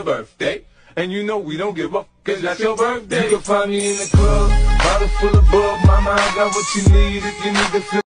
your birthday. And you know we don't give up, cause that's your birthday. You can find me in the club, bottle full of bug. Mama, I got what you need if you need to feel